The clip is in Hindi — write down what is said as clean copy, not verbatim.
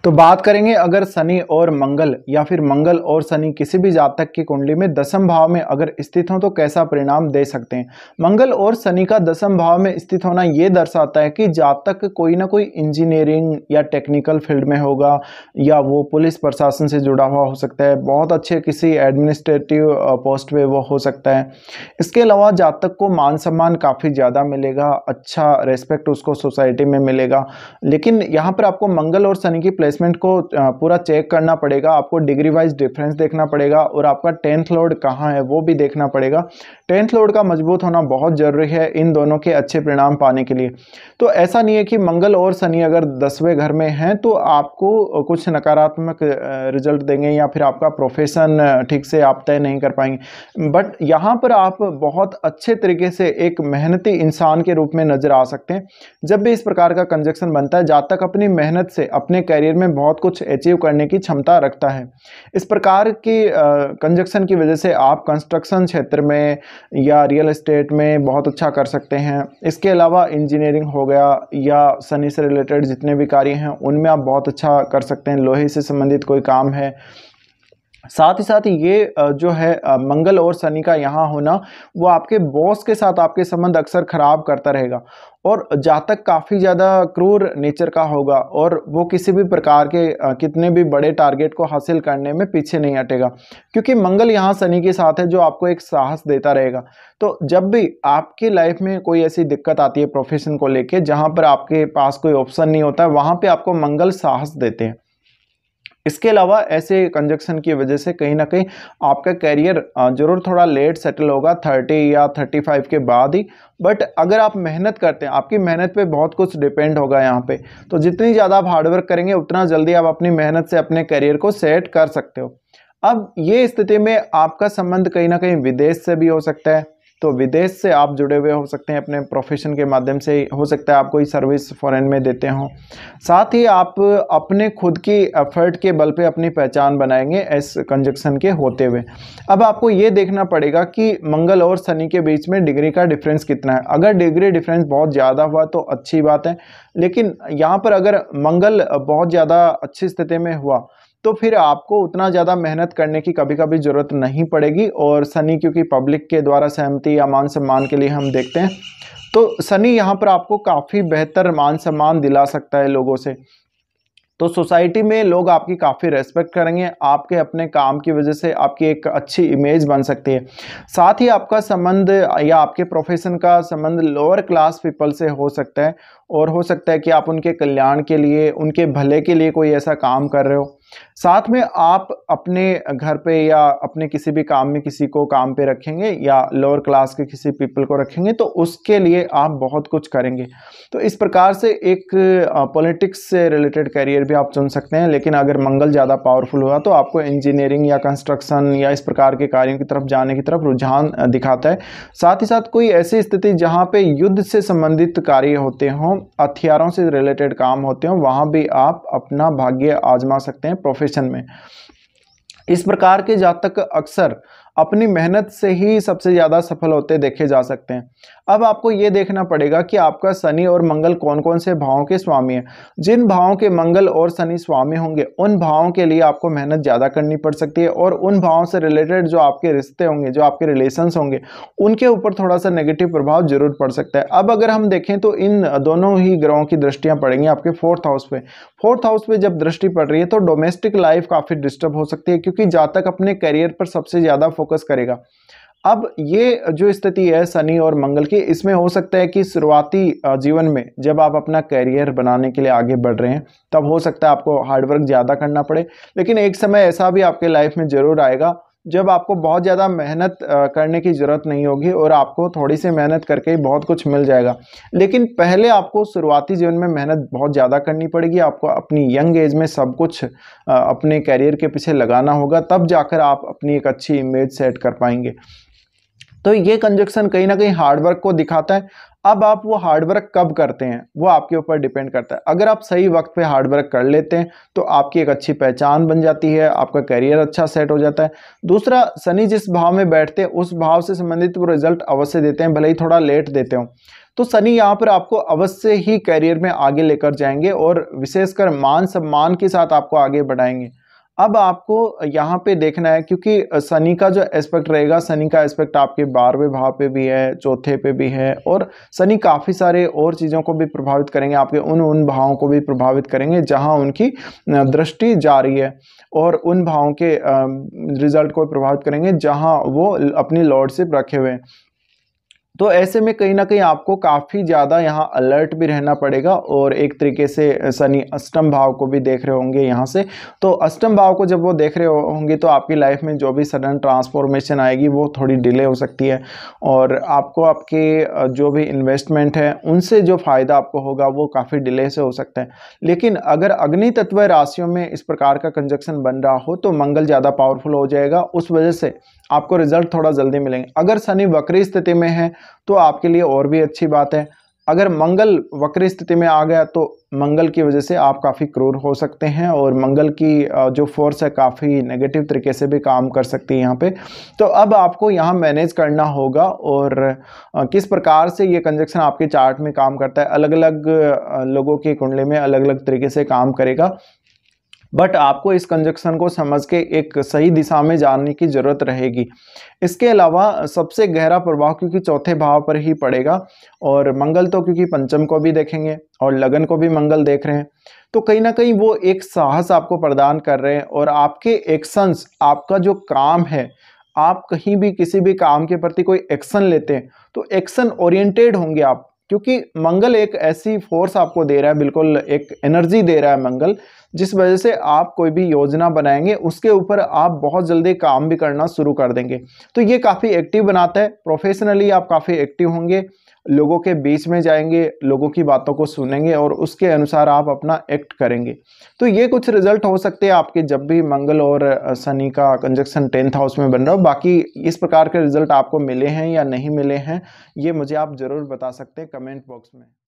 तो बात करेंगे अगर शनि और मंगल या फिर मंगल और शनि किसी भी जातक की कुंडली में दसम भाव में अगर स्थित हो तो कैसा परिणाम दे सकते हैं। मंगल और शनि का दसम भाव में स्थित होना ये दर्शाता है कि जातक कोई ना कोई इंजीनियरिंग या टेक्निकल फील्ड में होगा, या वो पुलिस प्रशासन से जुड़ा हुआ हो सकता है, बहुत अच्छे किसी एडमिनिस्ट्रेटिव पोस्ट पे वो हो सकता है। इसके अलावा जातक को मान सम्मान काफ़ी ज़्यादा मिलेगा, अच्छा रेस्पेक्ट उसको सोसाइटी में मिलेगा। लेकिन यहाँ पर आपको मंगल और शनि की प्लेसमेंट को पूरा चेक करना पड़ेगा, आपको डिग्री वाइज डिफरेंस देखना पड़ेगा और आपका 10th लॉर्ड कहाँ है वो भी देखना पड़ेगा। 10th लॉर्ड का मजबूत होना बहुत जरूरी है इन दोनों के अच्छे परिणाम पाने के लिए। तो ऐसा नहीं है कि मंगल और शनि अगर 10वें घर में हैं तो आपको कुछ नकारात्मक रिजल्ट देंगे या फिर आपका प्रोफेशन ठीक से आप तय नहीं कर पाएंगे, बट यहाँ पर आप बहुत अच्छे तरीके से एक मेहनती इंसान के रूप में नजर आ सकते हैं। जब भी इस प्रकार का कंजक्शन बनता है, जातक अपनी मेहनत से अपने कैरियर में बहुत कुछ अचीव करने की क्षमता रखता है। इस प्रकार की कंजक्शन की वजह से आप कंस्ट्रक्शन क्षेत्र में या रियल एस्टेट में बहुत अच्छा कर सकते हैं। इसके अलावा इंजीनियरिंग हो गया या शनि से रिलेटेड जितने भी कार्य हैं उनमें आप बहुत अच्छा कर सकते हैं। लोहे से संबंधित कोई काम है, साथ ही साथ ये जो है मंगल और शनि का यहाँ होना वो आपके बॉस के साथ आपके संबंध अक्सर खराब करता रहेगा। और जातक काफ़ी ज़्यादा क्रूर नेचर का होगा और वो किसी भी प्रकार के कितने भी बड़े टारगेट को हासिल करने में पीछे नहीं हटेगा, क्योंकि मंगल यहाँ शनि के साथ है जो आपको एक साहस देता रहेगा। तो जब भी आपकी लाइफ में कोई ऐसी दिक्कत आती है प्रोफेशन को लेके जहाँ पर आपके पास कोई ऑप्शन नहीं होता है, वहाँ पर आपको मंगल साहस देते हैं। इसके अलावा ऐसे कंजक्शन की वजह से कहीं ना कहीं आपका करियर जरूर थोड़ा लेट सेटल होगा 30 या 35 के बाद ही, बट अगर आप मेहनत करते हैं, आपकी मेहनत पे बहुत कुछ डिपेंड होगा यहाँ पे। तो जितनी ज़्यादा आप हार्डवर्क करेंगे उतना जल्दी आप अपनी मेहनत से अपने करियर को सेट कर सकते हो। अब ये स्थिति में आपका संबंध कहीं ना कहीं विदेश से भी हो सकता है, तो विदेश से आप जुड़े हुए हो सकते हैं अपने प्रोफेशन के माध्यम से। हो सकता है आप कोई सर्विस फॉरेन में देते हो, साथ ही आप अपने खुद की एफर्ट के बल पे अपनी पहचान बनाएंगे इस कंजक्शन के होते हुए। अब आपको ये देखना पड़ेगा कि मंगल और शनि के बीच में डिग्री का डिफरेंस कितना है। अगर डिग्री डिफरेंस बहुत ज़्यादा हुआ तो अच्छी बात है, लेकिन यहाँ पर अगर मंगल बहुत ज़्यादा अच्छी स्थिति में हुआ तो फिर आपको उतना ज़्यादा मेहनत करने की कभी कभी ज़रूरत नहीं पड़ेगी। और शनि क्योंकि पब्लिक के द्वारा सहमति या मान सम्मान के लिए हम देखते हैं, तो शनि यहाँ पर आपको काफ़ी बेहतर मान सम्मान दिला सकता है लोगों से। तो सोसाइटी में लोग आपकी काफ़ी रेस्पेक्ट करेंगे, आपके अपने काम की वजह से आपकी एक अच्छी इमेज बन सकती है। साथ ही आपका संबंध या आपके प्रोफेशन का संबंध लोअर क्लास पीपल से हो सकता है, और हो सकता है कि आप उनके कल्याण के लिए, उनके भले के लिए कोई ऐसा काम कर रहे हो। साथ में आप अपने घर पे या अपने किसी भी काम में किसी को काम पे रखेंगे या लोअर क्लास के किसी पीपल को रखेंगे तो उसके लिए आप बहुत कुछ करेंगे। तो इस प्रकार से एक पॉलिटिक्स से रिलेटेड करियर भी आप चुन सकते हैं। लेकिन अगर मंगल ज़्यादा पावरफुल हुआ तो आपको इंजीनियरिंग या कंस्ट्रक्शन या इस प्रकार के कार्यों की तरफ जाने की तरफ रुझान दिखाता है। साथ ही साथ कोई ऐसी स्थिति जहाँ पे युद्ध से संबंधित कार्य होते हों, हथियारों से रिलेटेड काम होते हों, वहाँ भी आप अपना भाग्य आजमा सकते हैं प्रोफेशन में। इस प्रकार के जातक अक्सर अपनी मेहनत से ही सबसे ज़्यादा सफल होते देखे जा सकते हैं। अब आपको ये देखना पड़ेगा कि आपका शनि और मंगल कौन कौन से भावों के स्वामी हैं। जिन भावों के मंगल और शनि स्वामी होंगे उन भावों के लिए आपको मेहनत ज़्यादा करनी पड़ सकती है, और उन भावों से रिलेटेड जो आपके रिश्ते होंगे, जो आपके रिलेशंस होंगे, उनके ऊपर थोड़ा सा नेगेटिव प्रभाव जरूर पड़ सकता है। अब अगर हम देखें तो इन दोनों ही ग्रहों की दृष्टियाँ पड़ेंगी आपके 4th हाउस पे। 4th हाउस पे जब दृष्टि पड़ रही है तो डोमेस्टिक लाइफ काफ़ी डिस्टर्ब हो सकती है, क्योंकि जातक अपने करियर पर सबसे ज़्यादा फोकस करेगा। अब ये जो स्थिति है शनि और मंगल की, इसमें हो सकता है कि शुरुआती जीवन में जब आप अपना करियर बनाने के लिए आगे बढ़ रहे हैं तब हो सकता है आपको हार्डवर्क ज़्यादा करना पड़े। लेकिन एक समय ऐसा भी आपके लाइफ में ज़रूर आएगा जब आपको बहुत ज़्यादा मेहनत करने की ज़रूरत नहीं होगी और आपको थोड़ी सी मेहनत करके ही बहुत कुछ मिल जाएगा। लेकिन पहले आपको शुरुआती जीवन में मेहनत बहुत ज़्यादा करनी पड़ेगी। आपको अपनी यंग एज में सब कुछ अपने करियर के पीछे लगाना होगा, तब जाकर आप अपनी एक अच्छी इमेज सेट कर पाएंगे। तो ये कंजक्शन कहीं ना कहीं हार्डवर्क को दिखाता है। अब आप वो हार्डवर्क कब करते हैं वो आपके ऊपर डिपेंड करता है। अगर आप सही वक्त पे हार्डवर्क कर लेते हैं तो आपकी एक अच्छी पहचान बन जाती है, आपका करियर अच्छा सेट हो जाता है। दूसरा, शनि जिस भाव में बैठते हैं उस भाव से संबंधित वो रिजल्ट अवश्य देते हैं, भले ही थोड़ा लेट देते हो। तो शनि यहाँ पर आपको अवश्य ही करियर में आगे लेकर जाएंगे और विशेषकर मान सम्मान के साथ आपको आगे बढ़ाएंगे। अब आपको यहाँ पे देखना है, क्योंकि शनि का जो एस्पेक्ट रहेगा, शनि का एस्पेक्ट आपके 12वें भाव पे भी है, चौथे पे भी है, और शनि काफ़ी सारे और चीज़ों को भी प्रभावित करेंगे, आपके उन भावों को भी प्रभावित करेंगे जहाँ उनकी दृष्टि जा रही है, और उन भावों के रिजल्ट को प्रभावित करेंगे जहाँ वो अपनी लॉर्डशिप रखे हुए हैं। तो ऐसे में कहीं ना कहीं आपको काफ़ी ज़्यादा यहाँ अलर्ट भी रहना पड़ेगा, और एक तरीके से शनि अष्टम भाव को भी देख रहे होंगे यहाँ से। तो अष्टम भाव को जब वो देख रहे होंगे तो आपकी लाइफ में जो भी सडन ट्रांसफॉर्मेशन आएगी वो थोड़ी डिले हो सकती है, और आपको आपके जो भी इन्वेस्टमेंट है उनसे जो फ़ायदा आपको होगा वो काफ़ी डिले से हो सकता है। लेकिन अगर अग्नि तत्व राशियों में इस प्रकार का कंजक्शन बन रहा हो तो मंगल ज़्यादा पावरफुल हो जाएगा, उस वजह से आपको रिजल्ट थोड़ा जल्दी मिलेंगे। अगर शनि वक्री स्थिति में है तो आपके लिए और भी अच्छी बात है। अगर मंगल वक्री स्थिति में आ गया तो मंगल की वजह से आप काफ़ी क्रूर हो सकते हैं, और मंगल की जो फोर्स है काफ़ी नेगेटिव तरीके से भी काम कर सकती है यहाँ पे। तो अब आपको यहाँ मैनेज करना होगा, और किस प्रकार से ये कंजक्शन आपके चार्ट में काम करता है, अलग अलग लोगों की कुंडली में अलग अलग तरीके से काम करेगा, बट आपको इस कंजक्शन को समझ के एक सही दिशा में जाने की जरूरत रहेगी। इसके अलावा सबसे गहरा प्रभाव क्योंकि चौथे भाव पर ही पड़ेगा, और मंगल तो क्योंकि पंचम को भी देखेंगे और लगन को भी मंगल देख रहे हैं, तो कहीं ना कहीं वो एक साहस आपको प्रदान कर रहे हैं, और आपके एक्शंस, आपका जो काम है, आप कहीं भी किसी भी काम के प्रति कोई एक्शन लेते हैं तो एक्शन ओरिएंटेड होंगे आप, क्योंकि मंगल एक ऐसी फोर्स आपको दे रहा है, बिल्कुल एक एनर्जी दे रहा है मंगल, जिस वजह से आप कोई भी योजना बनाएंगे उसके ऊपर आप बहुत जल्दी काम भी करना शुरू कर देंगे। तो ये काफ़ी एक्टिव बनाता है, प्रोफेशनली आप काफ़ी एक्टिव होंगे, लोगों के बीच में जाएंगे, लोगों की बातों को सुनेंगे और उसके अनुसार आप अपना एक्ट करेंगे। तो ये कुछ रिजल्ट हो सकते हैं आपके जब भी मंगल और शनि का कंजक्शन 10th हाउस में बन रहा हो। बाकी इस प्रकार के रिजल्ट आपको मिले हैं या नहीं मिले हैं, ये मुझे आप ज़रूर बता सकते हैं कमेंट बॉक्स में।